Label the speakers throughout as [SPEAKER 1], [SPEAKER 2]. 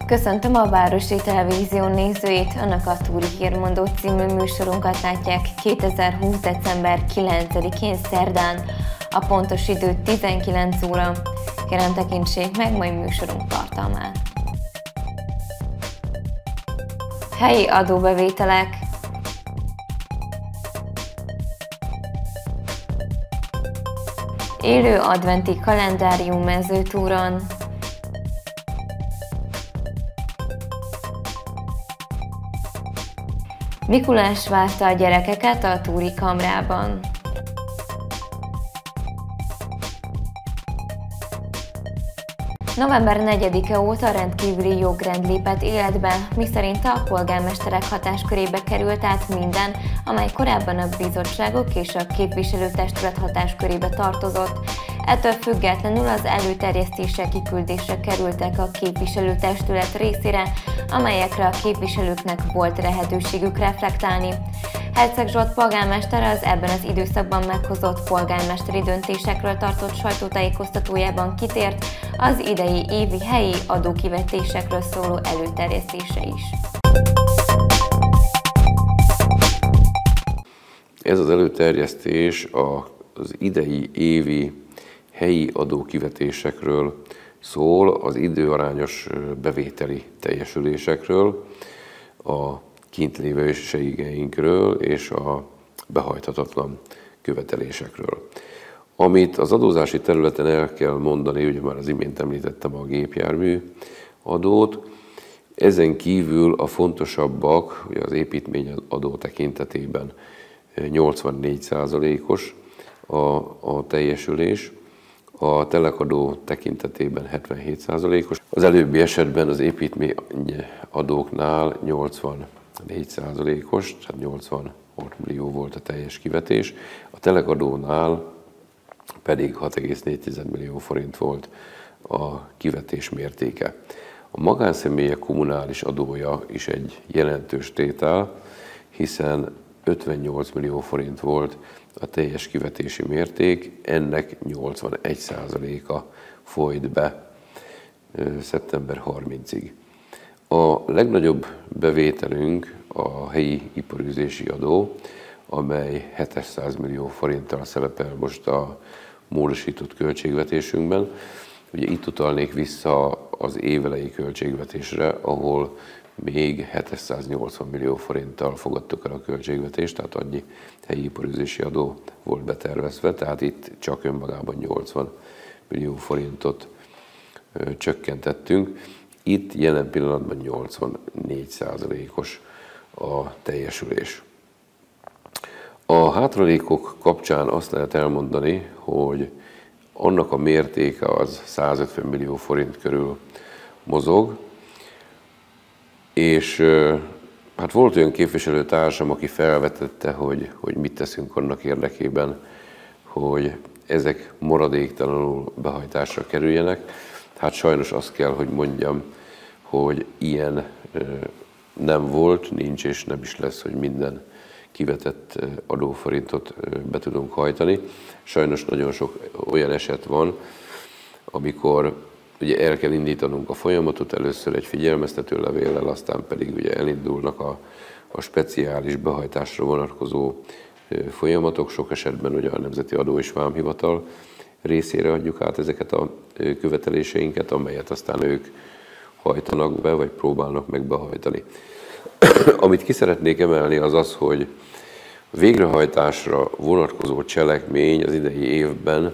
[SPEAKER 1] Köszöntöm a Városi Televízió nézőit! Önök a Túri Hírmondó című műsorunkat látják 2020. december 9-én szerdán, a pontos idő 19 óra. Kérem, tekintsék meg mai műsorunk tartalmát. Helyi adóbevételek. Élő adventi kalendárium mezőtúron. Mikulás várta a gyerekeket a Túri Kamrában. November 4-e óta rendkívüli jogrend lépett életbe, miszerint a polgármesterek hatáskörébe került át minden, amely korábban a bizottságok és a képviselőtestület hatáskörébe tartozott. Ettől függetlenül az előterjesztések kiküldésre kerültek a képviselőtestület részére, amelyekre a képviselőknek volt lehetőségük reflektálni. Herceg Zsolt polgármester az ebben az időszakban meghozott polgármesteri döntésekről tartott sajtótájékoztatójában kitért az idei évi helyi adókivetésekről szóló előterjesztése is.
[SPEAKER 2] Ez az előterjesztés az idei évi helyi adókivetésekről szól, az időarányos bevételi teljesülésekről, a kintlévőségeinkről és a behajthatatlan követelésekről. Amit az adózási területen el kell mondani, ugye már az imént említettem a gépjármű adót, ezen kívül a fontosabbak, ugye az építményadó tekintetében 84%-os a teljesülés, a telekadó tekintetében 77%-os. Az előbbi esetben az építményadóknál 84%-os, tehát 86 millió volt a teljes kivetés. A telekadónál pedig 6,4 millió forint volt a kivetés mértéke. A magánszemélyek kommunális adója is egy jelentős tétel, hiszen 58 millió forint volt a teljes kivetési mérték, ennek 81%-a folyt be szeptember 30-ig. A legnagyobb bevételünk a helyi iparűzési adó, amely 700 millió forinttal szerepel most a módosított költségvetésünkben. Ugye itt utalnék vissza az évelei költségvetésre, ahol még 780 millió forinttal fogadtuk el a költségvetést, tehát annyi helyi iparűzési adó volt betervezve, tehát itt csak önmagában 80 millió forintot csökkentettünk. Itt jelen pillanatban 84%-os a teljesülés. A hátralékok kapcsán azt lehet elmondani, hogy annak a mértéke az 150 millió forint körül mozog, és hát volt olyan képviselőtársam, aki felvetette, hogy mit teszünk annak érdekében, hogy ezek maradéktalanul behajtásra kerüljenek. Hát sajnos azt kell, hogy mondjam, hogy ilyen nem volt, nincs és nem is lesz, hogy minden kivetett adóforintot be tudunk hajtani. Sajnos nagyon sok olyan eset van, amikor ugye el kell indítanunk a folyamatot, először egy figyelmeztető levéllel, aztán pedig ugye elindulnak a speciális behajtásra vonatkozó folyamatok. Sok esetben ugye a Nemzeti Adó és Vámhivatal részére adjuk át ezeket a követeléseinket, amelyet aztán ők hajtanak be, vagy próbálnak meg behajtani. Amit ki szeretnék emelni az az, hogy végrehajtásra vonatkozó cselekmény az idei évben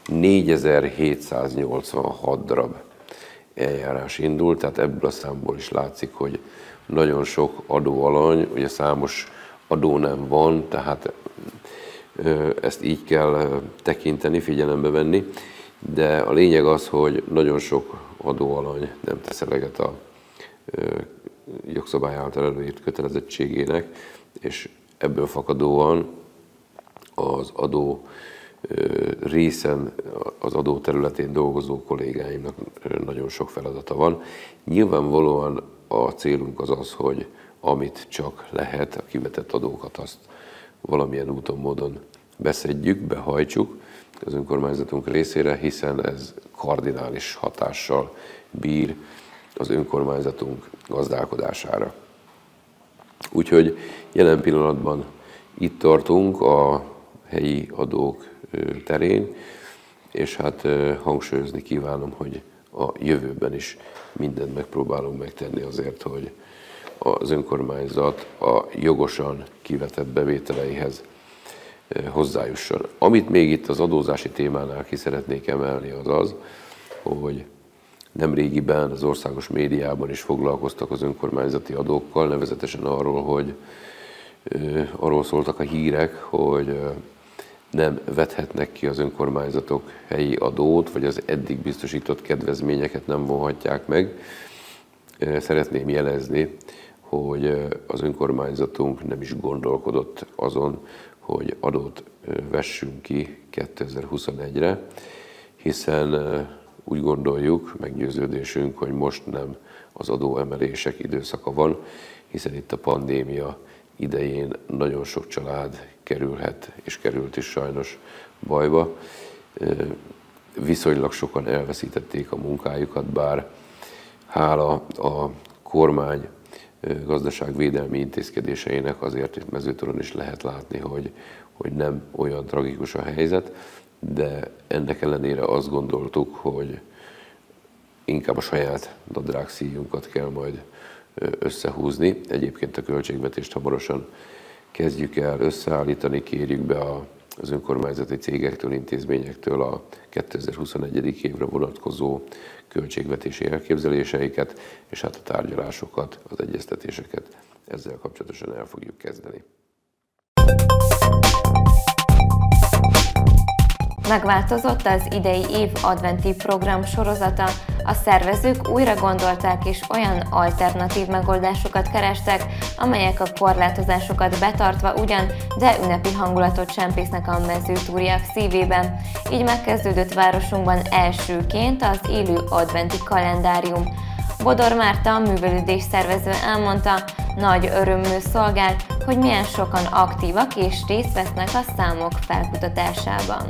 [SPEAKER 2] 4786 darab eljárás indult, tehát ebből a számból is látszik, hogy nagyon sok adóalany, ugye számos adó nem van, tehát ezt így kell tekinteni, figyelembe venni, de a lényeg az, hogy nagyon sok adóalany nem tesz eleget a jogszabály által előírt kötelezettségének, és ebből fakadóan az adó részen, az adó területén dolgozó kollégáimnak nagyon sok feladata van. Nyilvánvalóan a célunk az az, hogy amit csak lehet, a kivetett adókat azt valamilyen úton, módon beszedjük, behajtsuk az önkormányzatunk részére, hiszen ez kardinális hatással bír az önkormányzatunk gazdálkodására. Úgyhogy jelen pillanatban itt tartunk a helyi adók terén, és hát hangsúlyozni kívánom, hogy a jövőben is mindent megpróbálunk megtenni azért, hogy az önkormányzat a jogosan kivetett bevételeihez hozzájusson. Amit még itt az adózási témánál ki szeretnék emelni, az az, hogy nemrégiben az országos médiában is foglalkoztak az önkormányzati adókkal, nevezetesen arról szóltak a hírek, hogy nem vethetnek ki az önkormányzatok helyi adót, vagy az eddig biztosított kedvezményeket nem vonhatják meg. Szeretném jelezni, hogy az önkormányzatunk nem is gondolkodott azon, hogy adót vessünk ki 2021-re, hiszen úgy gondoljuk, meggyőződésünk, hogy most nem az adóemelések időszaka van, hiszen itt a pandémia idején nagyon sok család kerülhet, és került is sajnos bajba. Viszonylag sokan elveszítették a munkájukat, bár hála a kormány gazdaságvédelmi intézkedéseinek azért itt Mezőtoron is lehet látni, hogy nem olyan tragikus a helyzet, de ennek ellenére azt gondoltuk, hogy inkább a saját nadrágszíjunkat kell majd összehúzni. Egyébként a költségvetést hamarosan kezdjük el összeállítani, kérjük be az önkormányzati cégektől, intézményektől a 2021. évre vonatkozó költségvetési elképzeléseiket, és hát a tárgyalásokat, az egyeztetéseket ezzel kapcsolatosan el fogjuk kezdeni.
[SPEAKER 1] Megváltozott az idei év adventi program sorozata, a szervezők újra gondolták és olyan alternatív megoldásokat kerestek, amelyek a korlátozásokat betartva ugyan, de ünnepi hangulatot csempésznek a mezőtúriák szívében. Így megkezdődött városunkban elsőként az élő adventi kalendárium. Bodor Márta, művelődés szervező elmondta, nagy örömmel szolgált, hogy milyen sokan aktívak és részt vesznek a számok felkutatásában.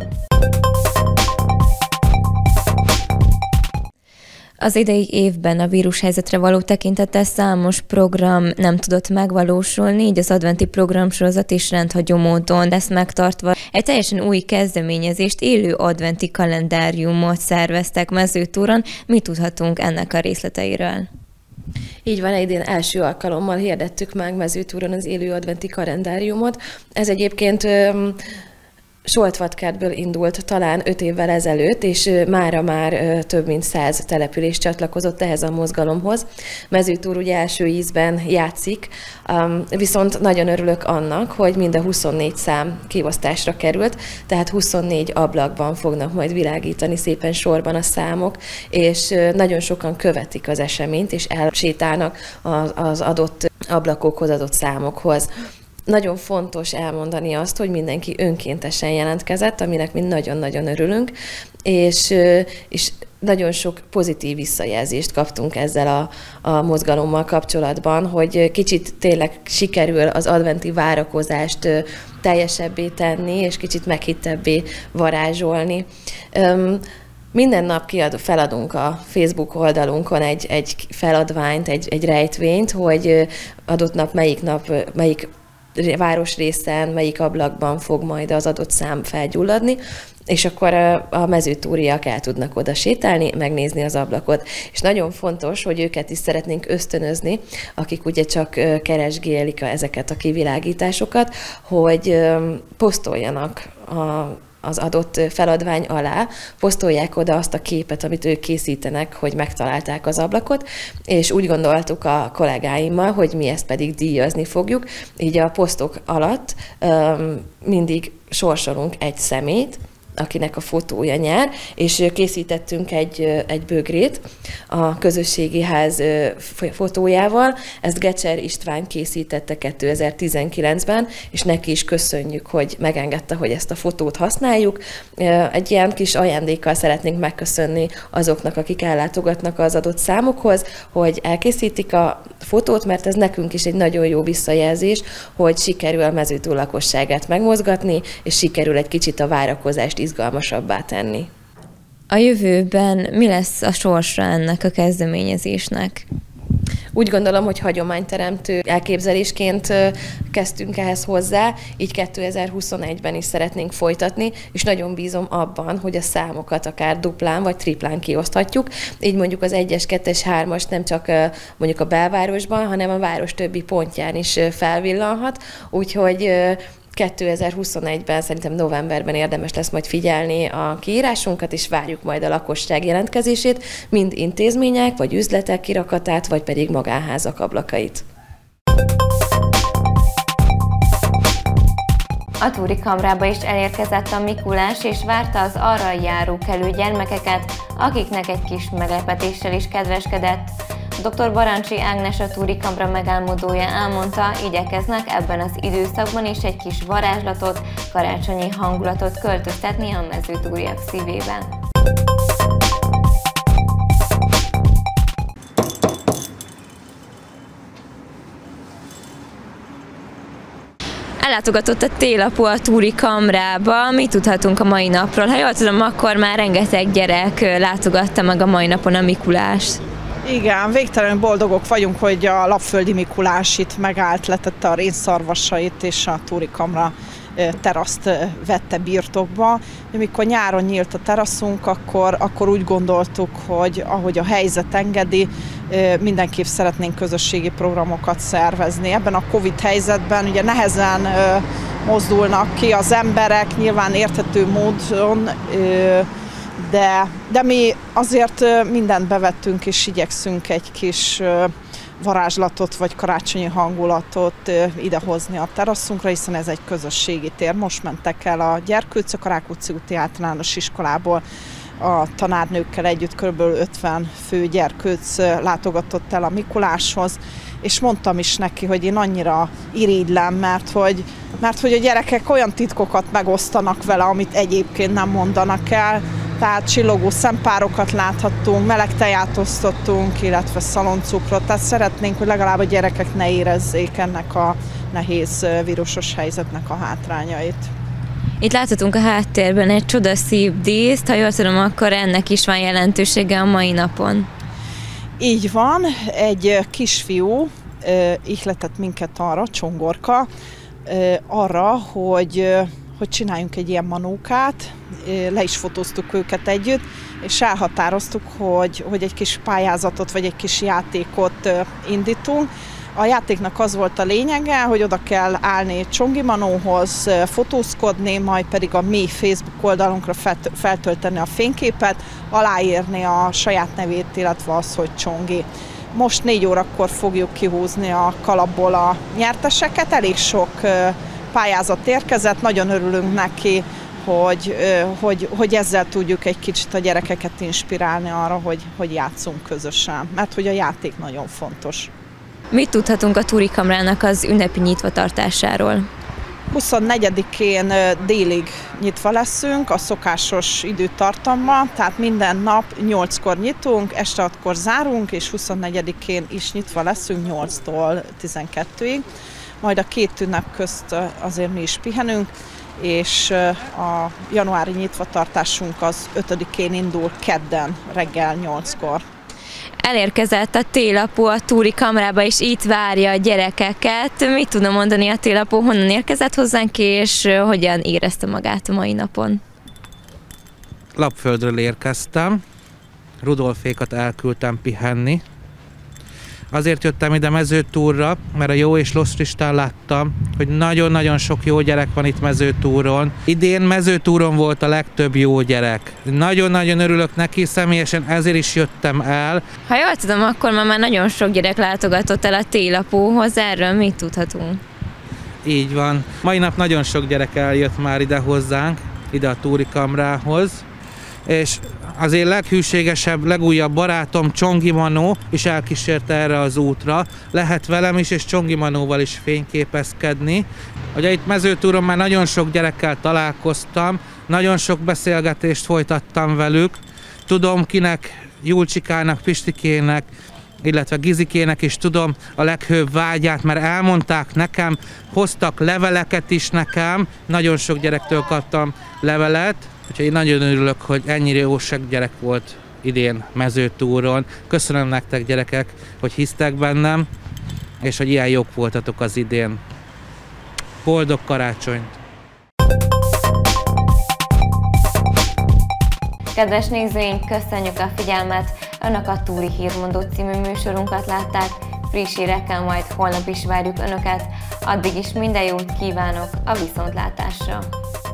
[SPEAKER 1] Az idei évben a vírushelyzetre való tekintettel számos program nem tudott megvalósulni, így az adventi programsorozat is rendhagyó módon lesz megtartva. Egy teljesen új kezdeményezést, élő adventi kalendáriumot szerveztek Mezőtúron. Mi tudhatunk ennek a részleteiről?
[SPEAKER 3] Így van, idén első alkalommal hirdettük meg Mezőtúron az élő adventi kalendáriumot. Ez egyébként Soltvatkertből indult talán 5 évvel ezelőtt, és mára már több mint 100 település csatlakozott ehhez a mozgalomhoz. Mezőtúr ugye első ízben játszik, viszont nagyon örülök annak, hogy mind a 24 szám kiosztásra került, tehát 24 ablakban fognak majd világítani szépen sorban a számok, és nagyon sokan követik az eseményt, és elsétálnak az adott ablakokhoz, adott számokhoz. Nagyon fontos elmondani azt, hogy mindenki önkéntesen jelentkezett, aminek mi nagyon-nagyon örülünk, és nagyon sok pozitív visszajelzést kaptunk ezzel a mozgalommal kapcsolatban, hogy kicsit tényleg sikerül az adventi várakozást teljesebbé tenni, és kicsit meghittebbé varázsolni. Minden nap feladunk a Facebook oldalunkon egy feladványt, egy rejtvényt, hogy adott nap, melyik városrészen, melyik ablakban fog majd az adott szám felgyulladni, és akkor a mezőtúriak el tudnak oda sétálni, megnézni az ablakot. És nagyon fontos, hogy őket is szeretnénk ösztönözni, akik ugye csak keresgélik ezeket a kivilágításokat, hogy posztoljanak az adott feladvány alá, posztolják oda azt a képet, amit ők készítenek, hogy megtalálták az ablakot, és úgy gondoltuk a kollégáimmal, hogy mi ezt pedig díjazni fogjuk. Így a posztok alatt mindig sorsolunk egy személyt, akinek a fotója nyer, és készítettünk egy bögrét a közösségi ház fotójával. Ezt Gecser István készítette 2019-ben, és neki is köszönjük, hogy megengedte, hogy ezt a fotót használjuk. Egy ilyen kis ajándékkal szeretnénk megköszönni azoknak, akik ellátogatnak az adott számokhoz, hogy elkészítik a fotót, mert ez nekünk is egy nagyon jó visszajelzés, hogy sikerül a Mezőtúr lakosságát megmozgatni, és sikerül egy kicsit a várakozást izgalmasabbá tenni.
[SPEAKER 1] A jövőben mi lesz a sorsa ennek a kezdeményezésnek?
[SPEAKER 3] Úgy gondolom, hogy hagyományteremtő elképzelésként kezdtünk ehhez hozzá, így 2021-ben is szeretnénk folytatni, és nagyon bízom abban, hogy a számokat akár duplán vagy triplán kioszthatjuk, így mondjuk az 1-es, 2-es, 3-as nem csak mondjuk a belvárosban, hanem a város többi pontján is felvillanhat, úgyhogy 2021-ben, szerintem novemberben érdemes lesz majd figyelni a kiírásunkat, és várjuk majd a lakosság jelentkezését, mind intézmények, vagy üzletek kirakatát, vagy pedig magánházak ablakait.
[SPEAKER 1] A Túri Kamrába is elérkezett a Mikulás, és várta az arra járókelő gyermekeket, akiknek egy kis meglepetéssel is kedveskedett. Dr. Barancsi Ágnes, a Túri Kamra megálmodója elmondta, igyekeznek ebben az időszakban is egy kis varázslatot, karácsonyi hangulatot költöztetni a mezőtúriak szívében. Ellátogatott a télapó a Túri Kamrába. Mit tudhatunk a mai napról? Ha jól tudom, akkor már rengeteg gyerek látogatta meg a mai napon a Mikulást.
[SPEAKER 4] Igen, végtelenül boldogok vagyunk, hogy a Lapföldi Mikulás itt megállt, letette a rénszarvasait, és a Túri Kamra teraszt vette birtokba. Amikor nyáron nyílt a teraszunk, akkor úgy gondoltuk, hogy ahogy a helyzet engedi, mindenképp szeretnénk közösségi programokat szervezni. Ebben a Covid helyzetben ugye nehezen mozdulnak ki az emberek, nyilván érthető módon, de mi azért mindent bevettünk, és igyekszünk egy kis varázslatot vagy karácsonyi hangulatot idehozni a teraszunkra, hiszen ez egy közösségi tér. Most mentek el a gyerkőcök a Rákóczi úti általános iskolából, a tanárnőkkel együtt kb. 50 fő gyerkőc látogatott el a Mikuláshoz, és mondtam is neki, hogy én annyira irigylem, mert hogy a gyerekek olyan titkokat megosztanak vele, amit egyébként nem mondanak el. Tehát csillogó szempárokat láthattunk, meleg teját osztottunk, illetve szaloncukrot. Tehát szeretnénk, hogy legalább a gyerekek ne érezzék ennek a nehéz vírusos helyzetnek a hátrányait.
[SPEAKER 1] Itt láthatunk a háttérben egy csodaszép díszt, ha jól tudom, akkor ennek is van jelentősége a mai napon.
[SPEAKER 4] Így van, egy kisfiú ihletett minket arra, Csongorka, arra, hogy csináljunk egy ilyen manókát, le is fotóztuk őket együtt, és elhatároztuk, hogy egy kis pályázatot vagy egy kis játékot indítunk. A játéknak az volt a lényege, hogy oda kell állni Csongi Manóhoz, fotózkodni, majd pedig a mi Facebook oldalunkra feltölteni a fényképet, aláírni a saját nevét, illetve az, hogy Csongi. Most 4 órakor fogjuk kihúzni a kalapból a nyerteseket, elég sok pályázat érkezett, nagyon örülünk neki, hogy ezzel tudjuk egy kicsit a gyerekeket inspirálni arra, hogy játszunk közösen, mert hogy a játék nagyon fontos.
[SPEAKER 1] Mit tudhatunk a Túri Kamrának az ünnepi nyitvatartásáról?
[SPEAKER 4] 24-én délig nyitva leszünk, a szokásos időtartammal, tehát minden nap 8-kor nyitunk, este 6-kor zárunk, és 24-én is nyitva leszünk 8-tól 12-ig. Majd a 2 ünnep közt azért mi is pihenünk, és a januári nyitvatartásunk az 5-én indul kedden reggel 8-kor.
[SPEAKER 1] Elérkezett a télapó a Túri Kamrába, és itt várja a gyerekeket. Mit tudna mondani a télapó, honnan érkezett hozzánk, és hogyan érezte magát a mai napon?
[SPEAKER 5] Lapföldről érkeztem, Rudolfékat elküldtem pihenni. Azért jöttem ide mezőtúrra, mert a jó és rossz listán láttam, hogy nagyon-nagyon sok jó gyerek van itt mezőtúron. Idén mezőtúron volt a legtöbb jó gyerek. Nagyon-nagyon örülök neki, személyesen ezért is jöttem el.
[SPEAKER 1] Ha jól tudom, akkor már nagyon sok gyerek látogatott el a télapóhoz, erről mit tudhatunk?
[SPEAKER 5] Így van. Mai nap nagyon sok gyerek eljött már ide hozzánk, ide a Túri Kamrához, és azért leghűségesebb, legújabb barátom Csongi Manó is elkísérte erre az útra. Lehet velem is, és Csongi Manóval is fényképezkedni. Ugye itt mezőtúron már nagyon sok gyerekkel találkoztam, nagyon sok beszélgetést folytattam velük. Tudom kinek, Julcsikának, Pistikének, illetve Gizikének is tudom a leghőbb vágyát, mert elmondták nekem, hoztak leveleket is nekem, nagyon sok gyerektől kaptam levelet, Úgyhogy én nagyon örülök, hogy ennyire jó sok gyerek volt idén mezőtúron. Köszönöm nektek, gyerekek, hogy hisztek bennem, és hogy ilyen jók voltatok az idén. Boldog karácsonyt!
[SPEAKER 1] Kedves nézőink, köszönjük a figyelmet! Önök a Túri Hírmondó című műsorunkat látták. Friss hírekkel majd holnap is várjuk Önöket. Addig is minden jót kívánok a viszontlátásra!